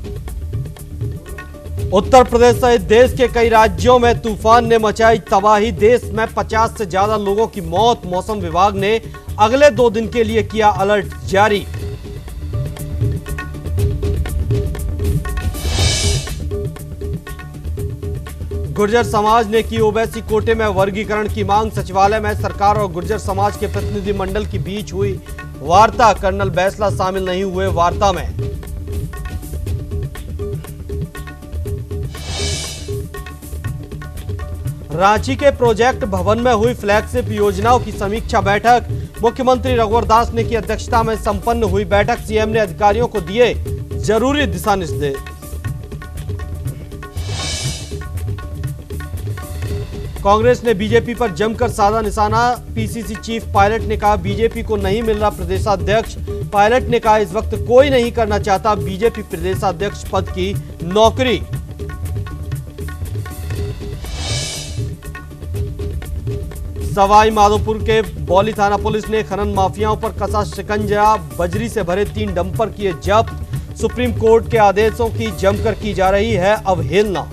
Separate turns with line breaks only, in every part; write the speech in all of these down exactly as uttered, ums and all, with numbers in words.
उत्तर प्रदेश सहित देश के कई राज्यों में तूफान ने मचाई तबाही। देश में पचास से ज्यादा लोगों की मौत। मौसम विभाग ने अगले दो दिन के लिए किया अलर्ट जारी। गुर्जर समाज ने की ओबीसी कोटे में वर्गीकरण की मांग। सचिवालय में सरकार और गुर्जर समाज के प्रतिनिधिमंडल के बीच हुई वार्ता। कर्नल बैसला शामिल नहीं हुए वार्ता में। रांची के प्रोजेक्ट भवन में हुई फ्लैगशिप योजनाओं की समीक्षा बैठक। मुख्यमंत्री रघुवर दास ने की अध्यक्षता में संपन्न हुई बैठक। सीएम ने अधिकारियों को दिए जरूरी दिशा निर्देश। कांग्रेस ने बीजेपी पर जमकर साधा निशाना। पीसीसी चीफ पायलट ने कहा बीजेपी को नहीं मिल रहा प्रदेशाध्यक्ष। पायलट ने कहा इस वक्त कोई नहीं करना चाहता बीजेपी प्रदेशाध्यक्ष पद की नौकरी। सवाई माधोपुर के बौली थाना पुलिस ने खनन माफियाओं पर कसा शिकंजा। बजरी से भरे तीन डंपर किए जब्त। सुप्रीम कोर्ट के आदेशों की जमकर की जा रही है अवहेलना।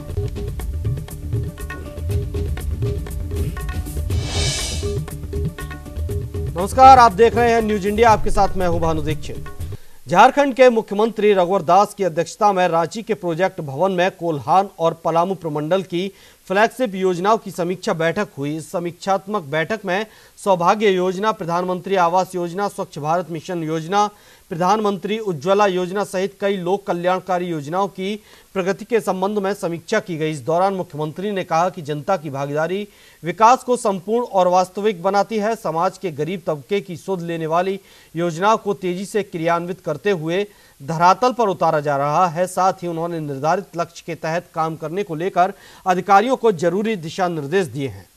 नमस्कार, आप देख रहे हैं न्यूज इंडिया। आपके साथ मैं हूं भानु दीक्षित। झारखंड के मुख्यमंत्री रघुवर दास की अध्यक्षता में रांची के प्रोजेक्ट भवन में कोल्हान और पलामू प्रमंडल की फ्लैगशिप योजनाओं की समीक्षा बैठक हुई। इस समीक्षात्मक बैठक में सौभाग्य योजना, प्रधानमंत्री आवास योजना, स्वच्छ भारत मिशन योजना, प्रधानमंत्री उज्ज्वला योजना सहित कई लोक कल्याणकारी योजनाओं की प्रगति के संबंध में समीक्षा की गई। इस दौरान मुख्यमंत्री ने कहा कि जनता की भागीदारी विकास को संपूर्ण और वास्तविक बनाती है। समाज के गरीब तबके की सुध लेने वाली योजनाओं को तेजी से क्रियान्वित करते हुए धरातल पर उतारा जा रहा है। साथ ही उन्होंने निर्धारित लक्ष्य के तहत काम करने को लेकर अधिकारियों को जरूरी दिशा निर्देश दिए हैं।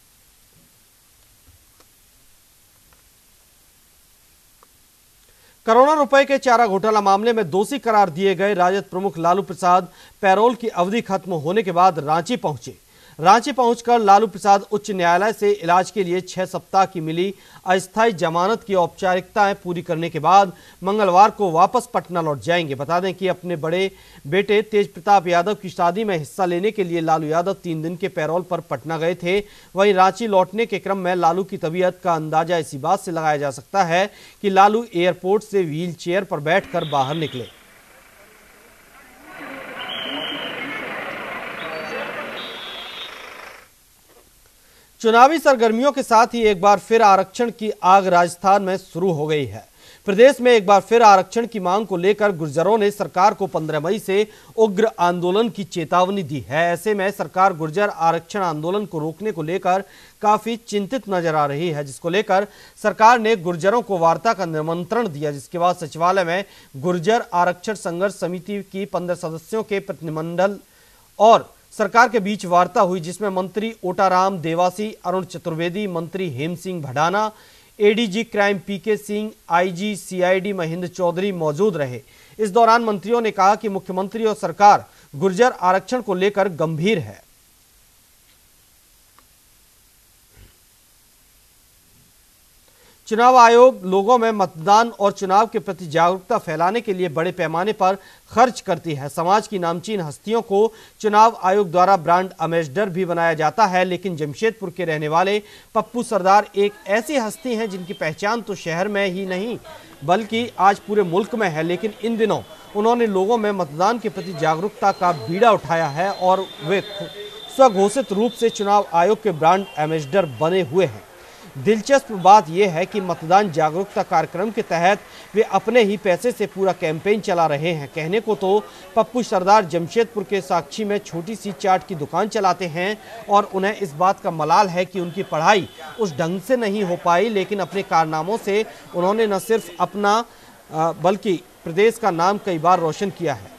करोड़ों रुपए के चारा घोटाला मामले में दोषी करार दिए गए राजद प्रमुख लालू प्रसाद पैरोल की अवधि खत्म होने के बाद रांची पहुंचे। रांची पहुंचकर लालू प्रसाद उच्च न्यायालय से इलाज के लिए छह सप्ताह की मिली अस्थायी जमानत की औपचारिकताएं पूरी करने के बाद मंगलवार को वापस पटना लौट जाएंगे। बता दें कि अपने बड़े बेटे तेज प्रताप यादव की शादी में हिस्सा लेने के लिए लालू यादव तीन दिन के पैरोल पर पटना गए थे। वहीं रांची लौटने के क्रम में लालू की तबीयत का अंदाजा इसी बात से लगाया जा सकता है कि लालू एयरपोर्ट से व्हील चेयर पर बैठकर बाहर निकले। चुनावी सरगर्मियों के साथ ही एक बार फिर आरक्षण की आग राजस्थान में शुरू हो गई है। प्रदेश में एक बार फिर आरक्षण की मांग को लेकर गुर्जरों ने सरकार को पंद्रह मई से उग्र आंदोलन की चेतावनी दी है। ऐसे में सरकार गुर्जर आरक्षण आंदोलन को रोकने को लेकर काफी चिंतित नजर आ रही है, जिसको लेकर सरकार ने गुर्जरों को वार्ता का निमंत्रण दिया। जिसके बाद सचिवालय में गुर्जर आरक्षण संघर्ष समिति की पंद्रह सदस्यों के प्रतिनिधिमंडल और सरकार के बीच वार्ता हुई, जिसमें मंत्री ओटाराम देवासी, अरुण चतुर्वेदी, मंत्री Hem Singh Bhadana, ADG crime PK Singh, IG CID Mahendra Chaudhary मौजूद रहे। इस दौरान मंत्रियों ने कहा कि मुख्यमंत्री और सरकार गुर्जर आरक्षण को लेकर गंभीर है। चुनाव आयोग लोगों में मतदान और चुनाव के प्रति जागरूकता फैलाने के लिए बड़े पैमाने पर खर्च करती है। समाज की नामचीन हस्तियों को चुनाव आयोग द्वारा ब्रांड एम्बेसडर भी बनाया जाता है, लेकिन जमशेदपुर के रहने वाले पप्पू सरदार एक ऐसी हस्ती हैं जिनकी पहचान तो शहर में ही नहीं बल्कि आज पूरे मुल्क में है। लेकिन इन दिनों उन्होंने लोगों में मतदान के प्रति जागरूकता का बीड़ा उठाया है और वे स्वघोषित रूप से चुनाव आयोग के ब्रांड एम्बेसडर बने हुए हैं। दिलचस्प बात यह है कि मतदान जागरूकता कार्यक्रम के तहत वे अपने ही पैसे से पूरा कैंपेन चला रहे हैं। कहने को तो पप्पू सरदार जमशेदपुर के साक्षी में छोटी सी चाट की दुकान चलाते हैं और उन्हें इस बात का मलाल है कि उनकी पढ़ाई उस ढंग से नहीं हो पाई, लेकिन अपने कारनामों से उन्होंने न सिर्फ अपना बल्कि प्रदेश का नाम कई बार रोशन किया है।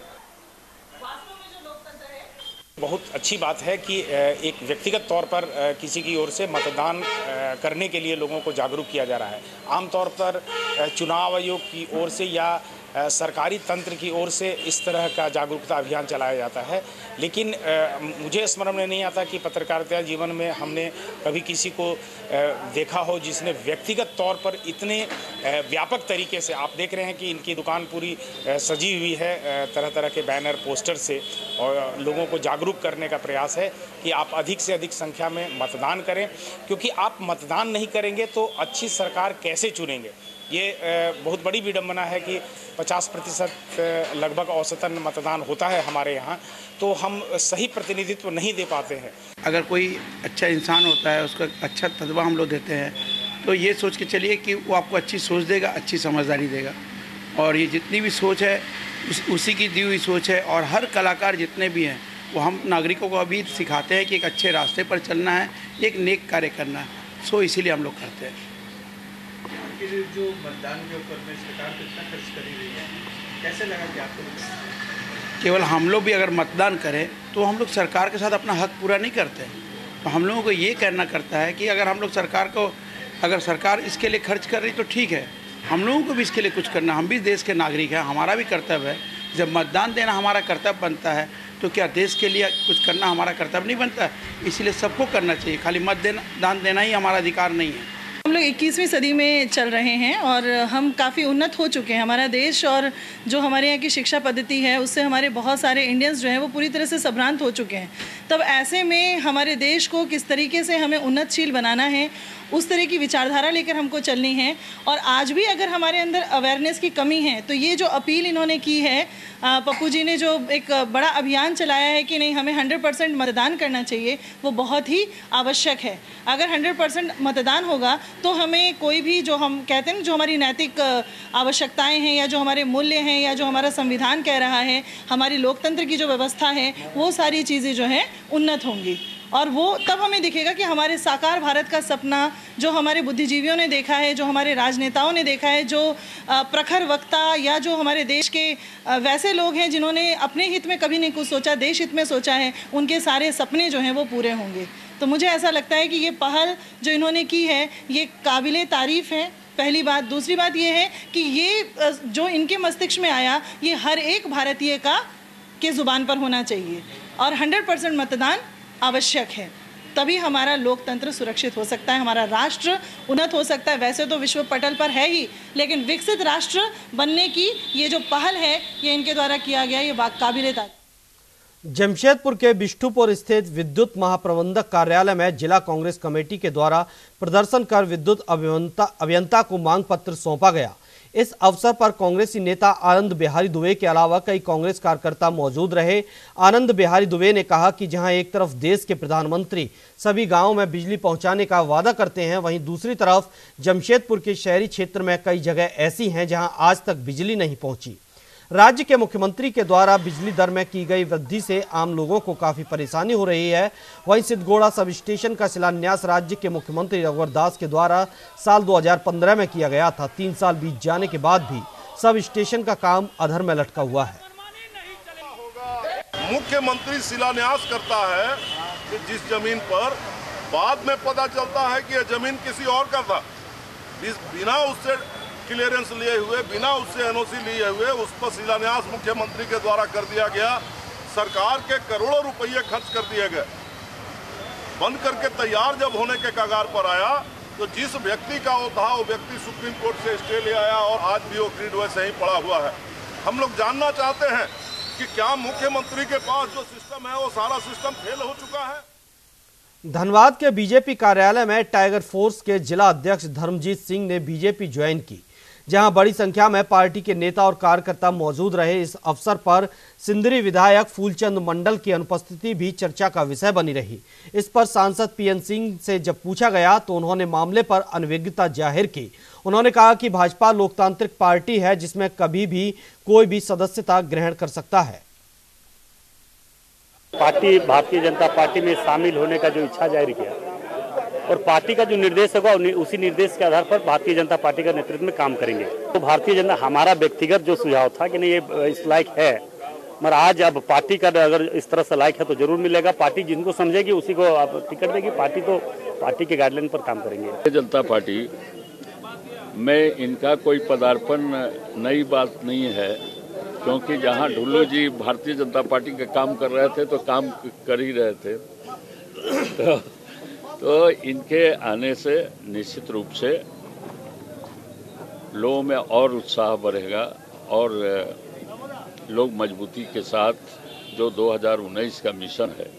बहुत अच्छी बात है कि एक व्यक्तिगत तौर पर किसी की ओर से मतदान करने के लिए लोगों को जागरूक किया जा रहा है। आमतौर पर चुनाव आयोग की ओर से या सरकारी तंत्र की ओर से इस तरह का जागरूकता अभियान चलाया जाता है, लेकिन मुझे स्मरण में नहीं आता कि पत्रकारिता जीवन में हमने कभी किसी को देखा हो जिसने व्यक्तिगत तौर पर इतने व्यापक तरीके से, आप देख रहे हैं कि इनकी दुकान पूरी सजी हुई है तरह तरह के बैनर पोस्टर से, और लोगों को जागरूक करने का प्रयास है कि आप अधिक से अधिक संख्या में मतदान करें, क्योंकि आप मतदान नहीं करेंगे तो अच्छी सरकार कैसे चुनेंगे। ये बहुत बड़ी विडंबना है कि पचास प्रतिशत लगभग औसतन मतदान होता है हमारे यहाँ, तो हम सही प्रतिनिधित्व नहीं दे पाते हैं।
अगर कोई अच्छा इंसान होता है, उसका अच्छा तजर्बा हम लोग देते हैं, तो ये सोच के चलिए कि वो आपको अच्छी सोच देगा, अच्छी समझदारी देगा। और ये जितनी भी सोच है उस, उसी की दी हुई सोच है। और हर कलाकार जितने भी हैं वो हम नागरिकों को अभी सिखाते हैं कि एक अच्छे रास्ते पर चलना है, एक नेक कार्य करना है। सो इसीलिए हम लोग करते हैं।
जो मतदान के ऊपर में सरकार कितना खर्च करी रही है, कैसे लगा कि आपको?
केवल हम लोग भी अगर मतदान करें तो हम लोग सरकार के साथ अपना हक पूरा नहीं करते। तो हम लोगों को ये कहना करता है कि अगर हम लोग सरकार को, अगर सरकार इसके लिए खर्च कर रही तो ठीक है, हम लोगों को भी इसके लिए कुछ करना। हम भी देश के नागरिक हैं, हमारा भी कर्तव्य है। जब मतदान देना हमारा कर्तव्य बनता है तो क्या देश के लिए कुछ करना हमारा कर्तव्य नहीं बनता? इसीलिए सबको करना चाहिए, खाली मत देना दान देना ही हमारा अधिकार नहीं है।
हम लोग इक्कीसवीं सदी में चल रहे हैं और हम काफ़ी उन्नत हो चुके हैं। हमारा देश और जो हमारे यहाँ की शिक्षा पद्धति है उससे हमारे बहुत सारे इंडियंस जो हैं वो पूरी तरह से संभ्रांत हो चुके हैं। तब ऐसे में हमारे देश को किस तरीके से हमें उन्नतशील बनाना है, उस तरह की विचारधारा लेकर हमको चलनी है। और आज भी अगर हमारे अंदर अवेयरनेस की कमी है तो ये जो अपील इन्होंने की है, पप्पू जी ने जो एक बड़ा अभियान चलाया है कि नहीं हमें हंड्रेड परसेंट मतदान करना चाहिए, वो बहुत ही आवश्यक है। अगर हंड्रेड परसेंट मतदान होगा तो हमें कोई भी जो हम कहते हैं जो हमारी नैतिक आवश्यकताएं हैं या जो हमारे मूल्य हैं या जो हमारा संविधान कह रहा है, हमारी लोकतंत्र की जो व्यवस्था है, वो सारी चीज़ें जो हैं उन्नत होंगी। और वो तब हमें दिखेगा कि हमारे साकार भारत का सपना जो हमारे बुद्धिजीवियों ने देखा है, जो हमारे राजनेताओं ने देखा है, जो प्रखर वक्ता या जो हमारे देश के वैसे लोग हैं जिन्होंने अपने हित में कभी नहीं कुछ सोचा, देश हित में सोचा है, उनके सारे सपने जो हैं वो पूरे होंगे। तो मुझे ऐसा लगता है कि ये पहल जो इन्होंने की है ये काबिले तारीफ़ है, पहली बात। दूसरी बात ये है कि ये जो इनके मस्तिष्क में आया ये हर एक भारतीय का के ज़ुबान पर होना चाहिए और हंड्रेड परसेंट मतदान आवश्यक है, तभी हमारा लोकतंत्र सुरक्षित हो सकता है, हमारा राष्ट्र उन्नत हो सकता है। वैसे तो विश्व पटल पर है ही, लेकिन विकसित राष्ट्र बनने की ये जो पहल है ये इनके द्वारा किया गया, ये काबिले तारीफ।
जमशेदपुर के बिष्टुपुर स्थित विद्युत महाप्रबंधक कार्यालय में जिला कांग्रेस कमेटी के द्वारा प्रदर्शन कर विद्युत अभियंता अभियंता को मांग पत्र सौंपा गया। इस अवसर पर कांग्रेसी नेता आनंद बिहारी दुबे के अलावा कई कांग्रेस कार्यकर्ता मौजूद रहे। आनंद बिहारी दुबे ने कहा कि जहां एक तरफ देश के प्रधानमंत्री सभी गांवों में बिजली पहुंचाने का वादा करते हैं, वहीं दूसरी तरफ जमशेदपुर के शहरी क्षेत्र में कई जगह ऐसी हैं जहां आज तक बिजली नहीं पहुंची। राज्य के मुख्यमंत्री के द्वारा बिजली दर में की गई वृद्धि से आम लोगों को काफी परेशानी हो रही है। वहीं सिद्धगोड़ा सब स्टेशन का शिलान्यास राज्य के मुख्यमंत्री रघुवर दास के द्वारा साल दो हज़ार पंद्रह में किया गया था। तीन साल बीत जाने के बाद भी सब स्टेशन का काम अधर में लटका हुआ है।
मुख्यमंत्री शिलान्यास करता है कि जिस जमीन पर बाद में पता चलता है कि यह जमीन किसी और का था, बिना उससे क्लियरेंस लिए हुए, बिना उससे एनओसी लिए हुए उस पर शिलान्यास मुख्यमंत्री के द्वारा कर दिया गया। सरकार के करोड़ों रुपये खर्च कर दिए गए। बन करके तैयार जब होने के कगार पर आया तो जिस व्यक्ति का वो था वो व्यक्ति सुप्रीम कोर्ट से स्टे ले आया और आज भी वो ग्रिड वैसे ही पड़ा हुआ है। हम लोग जानना चाहते हैं कि क्या मुख्यमंत्री के पास जो सिस्टम है वो सारा सिस्टम फेल हो चुका है।
धनबाद के बीजेपी कार्यालय में टाइगर फोर्स के जिला अध्यक्ष धर्मजीत सिंह ने बीजेपी ज्वाइन की, जहां बड़ी संख्या में पार्टी के नेता और कार्यकर्ता मौजूद रहे। इस अवसर पर सिंदरी विधायक फूलचंद मंडल की अनुपस्थिति भी चर्चा का विषय बनी रही। इस पर सांसद पीएन सिंह से जब पूछा गया तो उन्होंने मामले पर अनभिज्ञता जाहिर की। उन्होंने कहा कि भाजपा लोकतांत्रिक पार्टी है जिसमें कभी भी कोई भी सदस्यता ग्रहण कर सकता है।
पार्टी भारतीय जनता पार्टी में शामिल होने का जो इच्छा जाहिर किया और पार्टी का जो निर्देश होगा उसी निर्देश के आधार पर भारतीय जनता पार्टी का नेतृत्व में काम करेंगे। तो भारतीय जनता हमारा व्यक्तिगत जो सुझाव था कि नहीं ये इस लायक है, मगर आज अब पार्टी का अगर इस तरह से लायक है तो जरूर मिलेगा। पार्टी जिनको समझेगी उसी को आप टिकट देगी। पार्टी तो पार्टी के गाइडलाइन पर काम करेंगे।
भारतीय जनता पार्टी में इनका कोई पदार्पण नई बात नहीं है, क्योंकि जहां ढुल्लू जी भारतीय जनता पार्टी का काम कर रहे थे तो काम कर ही रहे थे। तो, तो इनके आने से निश्चित रूप से लोगों में और उत्साह बढ़ेगा और लोग मजबूती के साथ जो दो हज़ार उन्नीस का मिशन है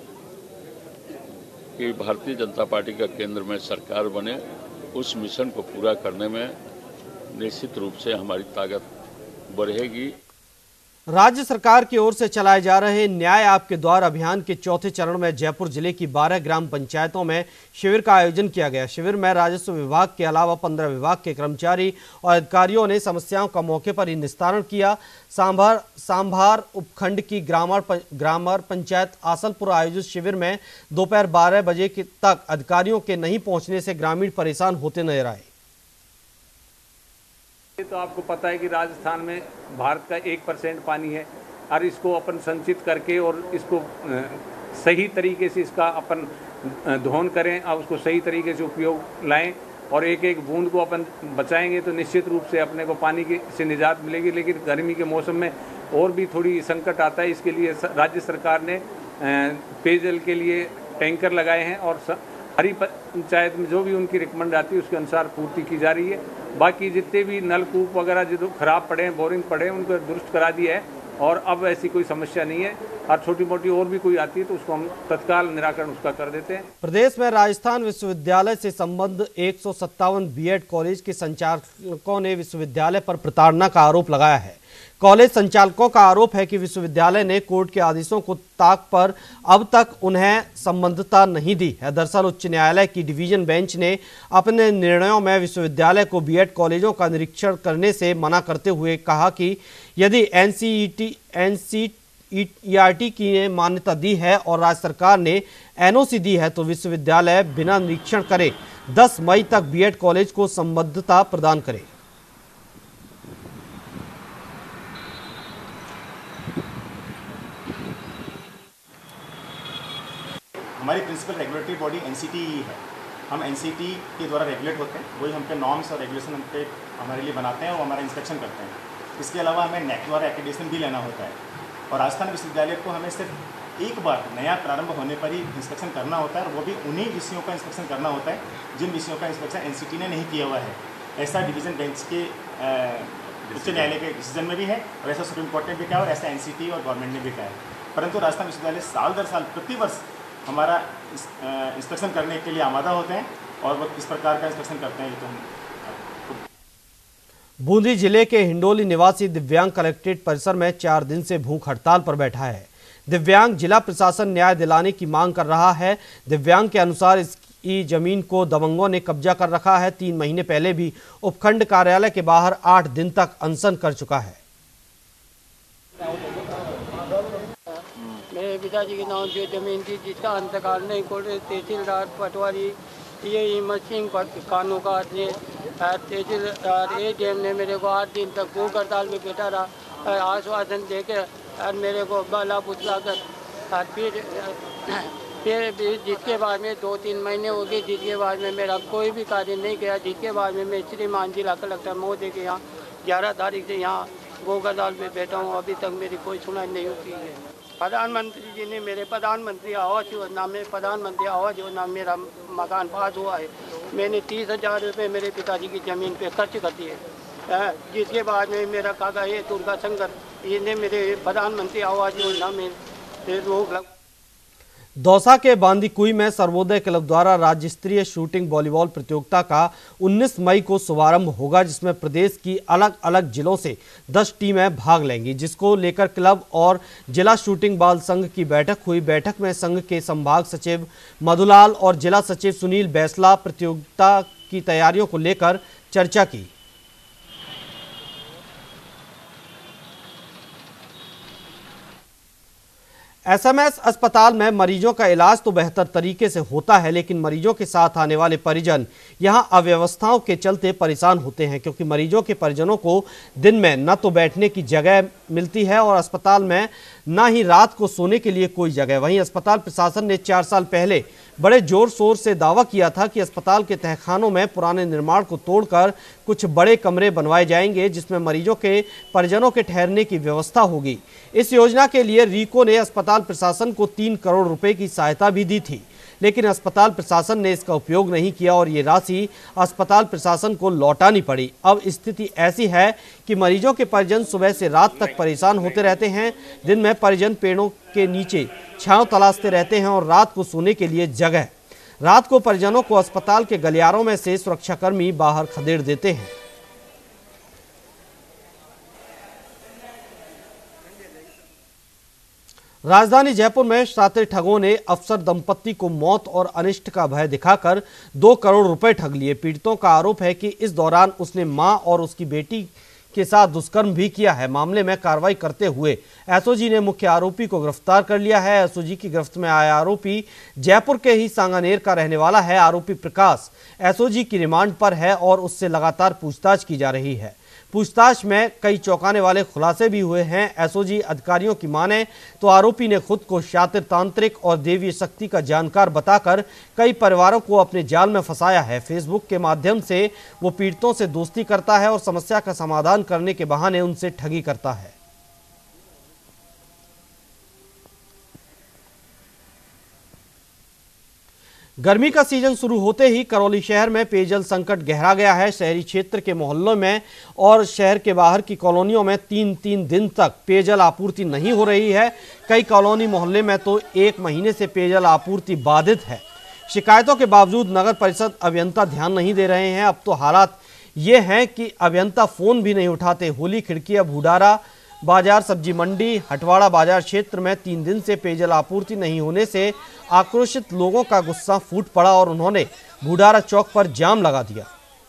कि भारतीय जनता पार्टी का केंद्र में सरकार बने, उस मिशन को पूरा करने में निश्चित रूप से हमारी ताकत बढ़ेगी।
राज्य सरकार की ओर से चलाए जा रहे न्याय आपके द्वार अभियान के चौथे चरण में जयपुर जिले की बारह ग्राम पंचायतों में शिविर का आयोजन किया गया। शिविर में राजस्व विभाग के अलावा पंद्रह विभाग के कर्मचारी और अधिकारियों ने समस्याओं का मौके पर ही निस्तारण किया। सांभर सांभार उपखंड की ग्रामर ग्रामर पंचायत आसलपुर आयोजित शिविर में दोपहर बारह बजे तक अधिकारियों के नहीं पहुंचने से ग्रामीण परेशान होते नजर आए।
तो आपको पता है कि राजस्थान में भारत का एक परसेंट पानी है और इसको अपन संचित करके और इसको सही तरीके से इसका अपन दोहन करें और उसको सही तरीके से उपयोग लाएं और एक एक बूंद को अपन बचाएंगे तो निश्चित रूप से अपने को पानी की से निजात मिलेगी। लेकिन गर्मी के मौसम में और भी थोड़ी संकट आता है। इसके लिए राज्य सरकार ने पेयजल के लिए टैंकर लगाए हैं और हरी पंचायत में जो भी उनकी रिकमेंड आती है उसके अनुसार पूर्ति की जा रही है। बाकी जितने भी नलकूप वगैरह जो खराब पड़े हैं, बोरिंग पड़े हैं, उनको दुरुस्त करा दिया है और अब ऐसी कोई समस्या नहीं है। और छोटी मोटी और भी कोई आती है तो उसको हम तत्काल निराकरण उसका कर देते हैं।
प्रदेश में राजस्थान विश्वविद्यालय से संबद्ध एक सौ सत्तावन बीएड कॉलेज के संचालकों ने विश्वविद्यालय पर प्रताड़ना का आरोप लगाया है। कॉलेज संचालकों का आरोप है कि विश्वविद्यालय ने कोर्ट के आदेशों को ताक पर अब तक उन्हें संबद्धता नहीं दी है। दरअसल उच्च न्यायालय की डिवीजन बेंच ने अपने निर्णयों में विश्वविद्यालय को बीएड कॉलेजों का निरीक्षण करने से मना करते हुए कहा कि यदि एनसीईटी एनसीईआरटी की ने मान्यता दी है और राज्य सरकार ने एनओसी दी है तो विश्वविद्यालय बिना निरीक्षण करे दस मई तक बीएड कॉलेज को संबद्धता प्रदान करे।
हमारी प्रिंसिपल रेगुलेटरी बॉडी एनसीटी है। हम एनसीटी के द्वारा रेगुलेट होते हैं, वही हम पे नॉर्म्स और रेगुलेशन हम पे हमारे लिए बनाते हैं और हमारा इंस्पेक्शन करते हैं। इसके अलावा हमें नेक द्वारा एक्रेडिटेशन भी लेना होता है और राजस्थान विश्वविद्यालय को हमें सिर्फ एक बार नया प्रारंभ होने पर ही इंस्पेक्शन करना होता है और वो भी उन्हीं विषयों का इंस्पेक्शन करना होता है जिन विषयों का इंस्पेक्शन एनसीटी ने नहीं किया हुआ है। ऐसा डिवीजन बेंच के उच्च न्यायालय के डिसीजन में भी है और ऐसा सुप्रीम कोर्ट ने भी कहा और ऐसा एनसीटी और गवर्नमेंट ने भी कहा है। परंतु राजस्थान विश्वविद्यालय साल दर साल प्रतिवर्ष हमारा इंस्पेक्शन करने के लिए आमादा होते हैं और वो किस प्रकार का इंस्पेक्शन करते हैं ये तो हम।
बूंदी जिले के हिंडोली निवासी दिव्यांग कलेक्ट्रेट परिसर में चार दिन से भूख हड़ताल पर बैठा है। दिव्यांग जिला प्रशासन न्याय दिलाने की मांग कर रहा है। दिव्यांग के अनुसार इसकी जमीन को दबंगों ने कब्जा कर रखा है। तीन महीने पहले भी उपखंड कार्यालय के बाहर आठ दिन तक अनशन कर चुका है।
मेरे पिताजी के नाम से जमीन थी जिसका अंतकाल नहीं कोर्ट तहसीलदार पटवारी ये हिम्मत सिंह कानों का ने तहसीलदार ए डी एम ने मेरे को आठ दिन तक भूख हड़ताल में बैठा रहा, आश्वासन देके और मेरे को बाला पुतला कर और फिर फिर जिसके बाद में दो तीन महीने हो गए, जिसके बाद में मेरा कोई भी कार्य नहीं किया, जिसके बाद में मैं श्रीमान जिला कलेक्टर महोदय के यहाँ ग्यारह तारीख से यहाँ भूख हड़ताल में बैठा हूँ। अभी तक मेरी कोई सुनाई नहीं होती है। प्रधानमंत्री जी ने मेरे प्रधानमंत्री आवास योजना में प्रधानमंत्री आवास योजना में मेरा मकान पास हुआ है। मैंने तीस हजार रुपये मेरे पिताजी की ज़मीन पे खर्च कर दिए, जिसके बाद में मेरा काका ये दुर्गा शंकर इन्हें मेरे प्रधानमंत्री आवास योजना में रोक लग।
दौसा के बांदीकुई में सर्वोदय क्लब द्वारा राज्य स्तरीय शूटिंग वॉलीबॉल प्रतियोगिता का उन्नीस मई को शुभारंभ होगा, जिसमें प्रदेश की अलग अलग जिलों से दस टीमें भाग लेंगी, जिसको लेकर क्लब और जिला शूटिंग बाल संघ की बैठक हुई। बैठक में संघ के संभाग सचिव मधुलाल और जिला सचिव सुनील बैसला प्रतियोगिता की तैयारियों को लेकर चर्चा की। एसएमएस अस्पताल में मरीजों का इलाज तो बेहतर तरीके से होता है, लेकिन मरीजों के साथ आने वाले परिजन यहां अव्यवस्थाओं के चलते परेशान होते हैं, क्योंकि मरीजों के परिजनों को दिन में न तो बैठने की जगह मिलती है और अस्पताल में न ही रात को सोने के लिए कोई जगह। वहीं अस्पताल प्रशासन ने चार साल पहले बड़े जोर शोर से दावा किया था कि अस्पताल के तहखानों में पुराने निर्माण को तोड़कर कुछ बड़े कमरे बनवाए जाएंगे जिसमें मरीजों के परिजनों के ठहरने की व्यवस्था होगी। इस योजना के लिए रीको ने अस्पताल प्रशासन को तीन करोड़ रुपए की सहायता भी दी थी, लेकिन अस्पताल प्रशासन ने इसका उपयोग नहीं किया और ये राशि अस्पताल प्रशासन को लौटानी पड़ी। अब स्थिति ऐसी है कि मरीजों के परिजन सुबह से रात तक परेशान होते रहते हैं। दिन में परिजन पेड़ों के नीचे छांव तलाशते रहते हैं और रात को सोने के लिए जगह। रात को परिजनों को अस्पताल के गलियारों में से सुरक्षाकर्मी बाहर खदेड़ देते हैं। राजधानी जयपुर में शातिर ठगों ने अफसर दंपत्ति को मौत और अनिष्ट का भय दिखाकर दो करोड़ रुपए ठग लिए। पीड़ितों का आरोप है कि इस दौरान उसने मां और उसकी बेटी के साथ दुष्कर्म भी किया है। मामले में कार्रवाई करते हुए एसओजी ने मुख्य आरोपी को गिरफ्तार कर लिया है। एसओजी की गिरफ्त में आया आरोपी जयपुर के ही सांगानेर का रहने वाला है। आरोपी प्रकाश एसओजी की रिमांड पर है और उससे लगातार पूछताछ की जा रही है। पूछताछ में कई चौंकाने वाले खुलासे भी हुए हैं। एसओजी अधिकारियों की माने तो आरोपी ने खुद को शातिर तांत्रिक और देवीय शक्ति का जानकार बताकर कई परिवारों को अपने जाल में फंसाया है। फेसबुक के माध्यम से वो पीड़ितों से दोस्ती करता है और समस्या का समाधान करने के बहाने उनसे ठगी करता है। गर्मी का सीजन शुरू होते ही करौली शहर में पेयजल संकट गहरा गया है। शहरी क्षेत्र के मोहल्लों में और शहर के बाहर की कॉलोनियों में तीन तीन दिन तक पेयजल आपूर्ति नहीं हो रही है। कई कॉलोनी मोहल्ले में तो एक महीने से पेयजल आपूर्ति बाधित है। शिकायतों के बावजूद नगर परिषद अभियंता ध्यान नहीं दे रहे हैं। अब तो हालात ये हैं कि अभियंता फोन भी नहीं उठाते। होली खिड़किया भूडारा बाजार, सब्जी मंडी, हटवाड़ा बाजार क्षेत्र में तीन दिन से पेयजल आपूर्ति नहीं होने से आक्रोशित लोगों का गुस्सा फूट पड़ा और उन्होंने भूडारा चौक पर जाम लगा दिया।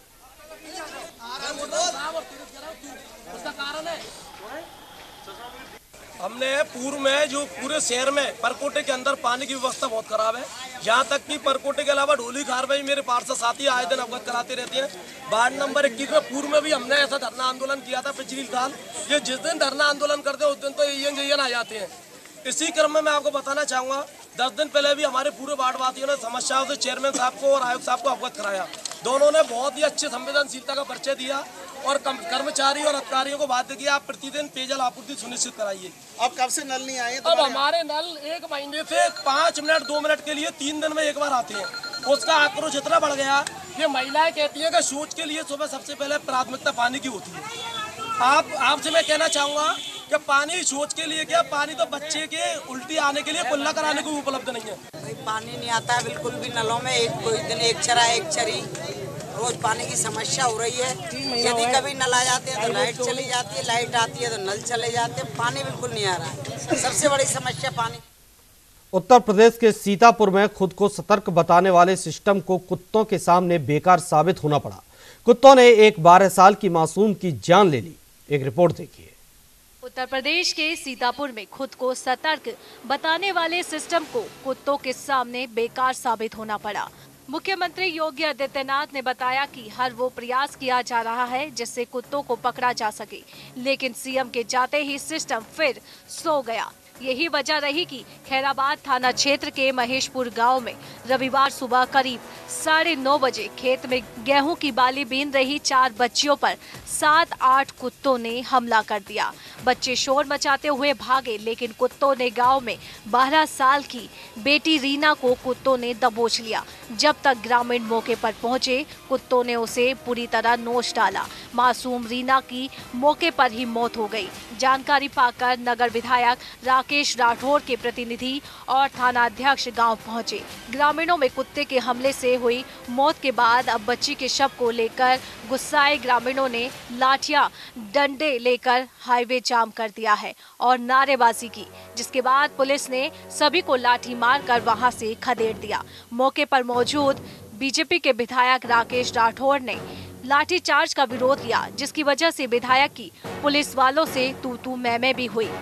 हमने पूर्व में जो पूरे शहर में परकोटे के अंदर पानी की व्यवस्था बहुत खराब है। यहाँ तक कि परकोटे के अलावा ढोली खारबाई मेरे पार्षद साथी आए दिन अवगत कराते रहते हैं। वार्ड नंबर इक्कीस में पूर्व में भी हमने ऐसा धरना आंदोलन किया था पिछले साल। ये जिस दिन धरना आंदोलन करते हैं उस दिन तो एन जे एन आ जाते हैं। इसी क्रम में मैं आपको बताना चाहूँगा, दस दिन पहले भी हमारे पूरे वार्डवासियों ने समस्याओं से चेयरमैन साहब को और आयुक्त साहब को अवगत कराया। दोनों ने बहुत ही अच्छे संवेदनशीलता का परिचय दिया और कर्मचारी और अधिकारियों को बाध्य किया, आप प्रतिदिन पेयजल आपूर्ति सुनिश्चित कराइए।
अब कब से नल नहीं आए?
अब हमारे नल एक महीने से पाँच मिनट दो मिनट के लिए तीन दिन में एक बार आते हैं। उसका आक्रोश इतना बढ़ गया, ये महिलाएं कहती हैं कि शौच के लिए सुबह सबसे पहले प्राथमिकता पानी की होती है। आप आपसे मैं कहना चाहूँगा कि पानी शौच के लिए क्या, पानी तो बच्चे के उल्टी आने के लिए कुल्ला कराने को उपलब्ध नहीं है।
भाई पानी नहीं आता है बिल्कुल भी नलों में। एक कोई दिन एक चरा एक चरी, रोज पानी की समस्या हो रही है। यदि कभी नल आ जाते हैं तो लाइट चली जाती है, लाइट आती है तो नल चले जाते हैं। पानी बिल्कुल नहीं आ रहा है। सबसे बड़ी समस्या पानी।
उत्तर प्रदेश के सीतापुर में खुद को सतर्क बताने वाले सिस्टम को कुत्तों के सामने बेकार साबित होना पड़ा। कुत्तों ने एक बारह साल की मासूम की जान ले ली। एक रिपोर्ट देखिए।
उत्तर प्रदेश के सीतापुर में खुद को सतर्क बताने वाले सिस्टम को कुत्तों के सामने बेकार साबित होना पड़ा। मुख्यमंत्री योगी आदित्यनाथ ने बताया कि हर वो प्रयास किया जा रहा है जिससे कुत्तों को पकड़ा जा सके, लेकिन सीएम के जाते ही सिस्टम फिर सो गया। यही वजह रही कि खैराबाद थाना क्षेत्र के महेशपुर गांव में रविवार सुबह करीब साढ़े नौ बजे खेत में गेहूं की बाली बीन रही चार बच्चियों पर सात आठ कुत्तों ने हमला कर दिया। बच्चे शोर मचाते हुए भागे, लेकिन कुत्तों ने गांव में बारह साल की बेटी रीना को कुत्तों ने दबोच लिया। जब तक ग्रामीण मौके पर पहुंचे, कुत्तों ने उसे पूरी तरह नोच डाला। मासूम रीना की मौके पर ही मौत हो गई। जानकारी पाकर नगर विधायक राकेश राठौर के प्रतिनिधि और थाना अध्यक्ष गांव पहुंचे। ग्रामीणों में कुत्ते के हमले से हुई मौत के बाद अब बच्ची के शव को लेकर गुस्साए ग्रामीणों ने लाठियां डंडे लेकर हाईवे जाम कर दिया है और नारेबाजी की, जिसके बाद पुलिस ने सभी को लाठी मारकर वहां से खदेड़ दिया। मौके पर मौजूद बीजेपी के विधायक राकेश राठौर ने लाठीचार्ज का विरोध किया, जिसकी वजह से विधायक की पुलिस वालों से तू तू मैं मैं भी हुई।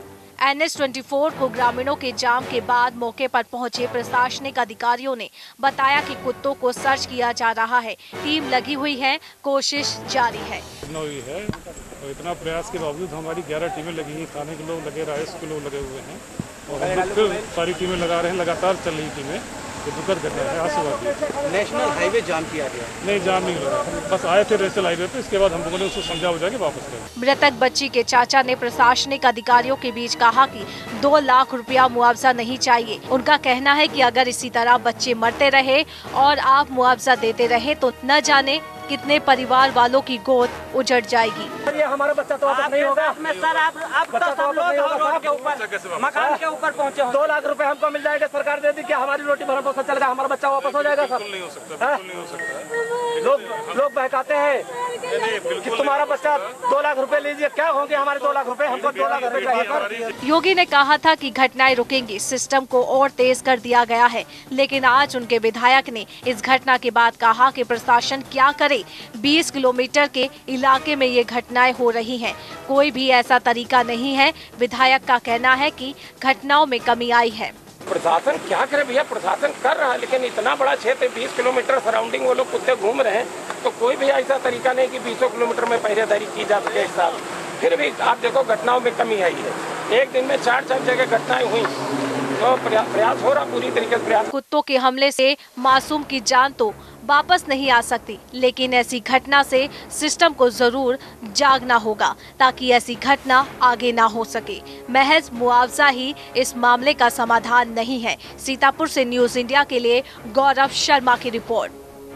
एन एच चौबीस को ग्रामीणों के जाम के बाद मौके पर पहुंचे प्रशासनिक अधिकारियों ने बताया कि कुत्तों को सर्च किया जा रहा है। टीम लगी हुई है, कोशिश जारी है।
हुई है और इतना प्रयास के बावजूद हमारी ग्यारह टीमें लगी हैं, थाने के लोग लगे, राइस के लोग लगे हुए हैं और हम लोग सारी टीमें लगा रहे हैं। लगातार चल रही टीमें ये दुखद घटना है, आशीर्वाद।
नेशनल हाईवे जाम किया गया?
नहीं, जाम नहीं लगा, बस आए थे नेशनल हाईवे पे, इसके बाद हम लोगों ने उसको समझा बुझा के वापस गए।
मृतक बच्ची के चाचा ने प्रशासनिक अधिकारियों के बीच कहा कि दो लाख रुपया मुआवजा नहीं चाहिए। उनका कहना है कि अगर इसी तरह बच्चे मरते रहे और आप मुआवजा देते रहे तो न जाने कितने परिवार वालों की गोद उजड़ जाएगी।
ये हमारा बच्चा तो वापस नहीं होगा। सर आप आप बच्चा तो वापस नहीं होगा के ऊपर, मकान के ऊपर पहुंचे हो। दो लाख रुपए हमको मिल जाएगा, सरकार दे दी, क्या हमारी रोटी भरण पोषण चलेगा, हमारा बच्चा वापस हो जाएगा? सर नहीं हो सकता, नहीं हो सकता। लोग लोग बहकाते हैं कि तुम्हारा बच्चा दो लाख रुपए लीजिए, क्या होंगे हमारे दो लाख रुपए? हमको दो लाख रुपए चाहिए।
योगी ने कहा था कि घटनाएं रुकेंगी, सिस्टम को और तेज कर दिया गया है, लेकिन आज उनके विधायक ने इस घटना के बाद कहा कि प्रशासन क्या करे। बीस किलोमीटर के इलाके में ये घटनाएं हो रही हैं, कोई भी ऐसा तरीका नहीं है। विधायक का कहना है कि घटनाओं में कमी आई है।
प्रशासन क्या करे भैया, प्रशासन कर रहा है, लेकिन इतना बड़ा क्षेत्र बीस किलोमीटर सराउंडिंग वो लोग कुत्ते घूम रहे हैं, तो कोई भी ऐसा तरीका नहीं कि बीसों किलोमीटर में पहरेदारी की जा सके एक साथ। फिर भी आप देखो घटनाओं में कमी आई है, एक दिन में चार चार जगह घटनाएं हुई, तो प्रयास हो रहा पूरी तरीके से प्रयास।
कुत्तों के हमले से मासूम की जान तो वापस नहीं आ सकती, लेकिन ऐसी घटना से सिस्टम को जरूर जागना होगा ताकि ऐसी घटना आगे ना हो सके। महज मुआवजा ही इस मामले का समाधान नहीं है। सीतापुर से न्यूज इंडिया के लिए गौरव शर्मा की रिपोर्ट।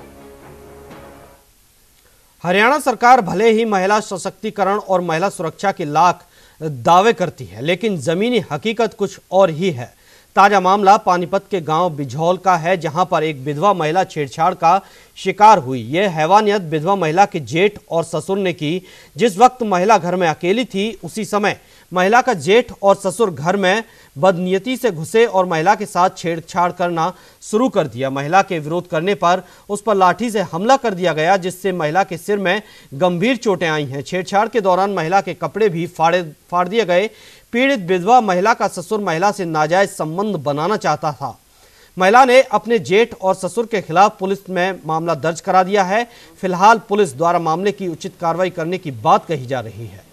हरियाणा सरकार भले ही महिला सशक्तिकरण और महिला सुरक्षा के लाख दावे करती है, लेकिन जमीनी हकीकत कुछ और ही है। ताजा मामला पानीपत के गांव बिझौल का है, जहां पर एक विधवा महिला छेड़छाड़ का शिकार हुई। यह हैवानियत विधवा महिला के जेठ और ससुर ने की। जिस वक्त महिला घर में अकेली थी, उसी समय महिला का जेठ और ससुर घर में बदनीयती से घुसे और महिला के साथ छेड़छाड़ करना शुरू कर दिया। महिला के विरोध करने पर उस पर लाठी से हमला कर दिया गया, जिससे महिला के सिर में गंभीर चोटें आई हैं। छेड़छाड़ के दौरान महिला के कपड़े भी फाड़े फाड़ दिए गए। पीड़ित विधवा महिला का ससुर महिला से नाजायज संबंध बनाना चाहता था। महिला ने अपने जेठ और ससुर के खिलाफ पुलिस में मामला दर्ज करा दिया है। फिलहाल पुलिस द्वारा मामले की उचित कार्रवाई करने की बात कही जा रही है।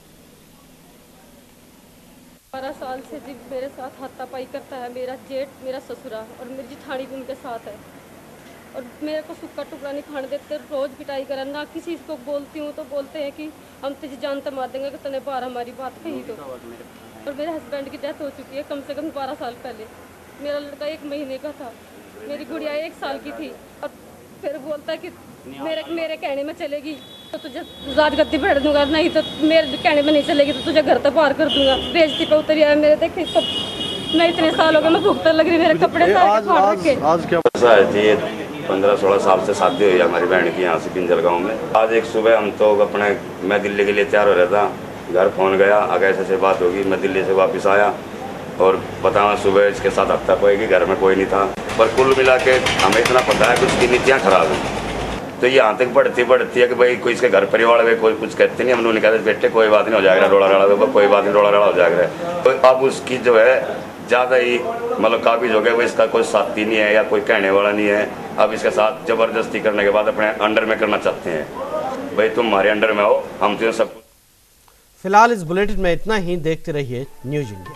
बारह साल से जी मेरे साथ हाथापाई करता है मेरा जेठ, मेरा ससुरा, और मेरी जिठानी भी उनके साथ है, और मेरे को सूखा टुकड़ा नहीं खाने देते, रोज पिटाई करा। ना किसी को बोलती हूँ तो बोलते हैं कि हम तुझे जान तो मार देंगे कि तूने बार हमारी बात कही तो। और मेरे हस्बैंड की डेथ हो चुकी है कम से कम बारह साल पहले। मेरा लड़का एक महीने का था, मेरी गुड़िया एक साल की थी, और फिर बोलता है कि मेरे मेरे कहने में चलेगी तो तुझे राजगद्दी बैठ दूंगा, नहीं तो मेरे कहने में नहीं चलेगी तो तुझे घर तक पार कर दूंगा। बेइज्जती पे उतरी है मेरे, देखे सब मैं इतने साल हो गए, मैं भुगतने लग रही, मेरे कपड़े सारे फाड़ रखे।
आज क्या है, पंद्रह सोलह साल से शादी हुई है हमारी बहन की यहाँ से बिंजल गाँव में। आज एक सुबह हम तो अपने मैं दिल्ली के लिए तैयार हो रहा था, घर फोन गया, आगे ऐसे से बात होगी। मैं दिल्ली से वापस आया और बताया सुबह इसके साथ हफ्ता कोई घर में कोई नहीं था, पर कुल मिला के हमें इतना पता है कि उसकी नीतियाँ खराब हैं। तो ये यहाँ तक बढ़ती बढ़ती है कि भाई कोई इसके घर परिवार में कोई कुछ कहते नहीं। हम लोग कहते बेटे कोई बात नहीं हो जाएगा, रोड़ा रड़ा कोई बात नहीं, रोड़ा रड़ा हो जाएगा। तो अब उसकी जो है ज़्यादा ही मतलब काबिज हो गया, वो इसका कोई साथी नहीं है या कोई कहने वाला नहीं है। अब इसके साथ ज़बरदस्ती करने के बाद अपने अंडर में करना चाहते हैं, भाई तुम हमारे अंडर में आओ, हम तुम्हें सब।
फिलहाल इस बुलेटिन में इतना ही। देखते रहिए न्यूज इंडिया।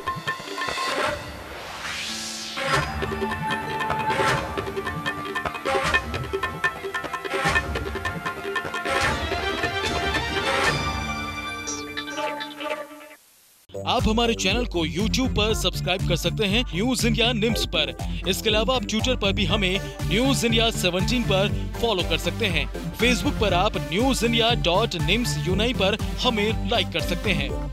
आप हमारे चैनल को यूट्यूब पर सब्सक्राइब कर सकते हैं न्यूज इंडिया निम्स पर। इसके अलावा आप ट्विटर पर भी हमें न्यूज इंडिया सत्रह पर फॉलो कर सकते हैं। फेसबुक पर आप न्यूज इंडिया डॉट निम्स यूनाई पर हमें लाइक कर सकते हैं।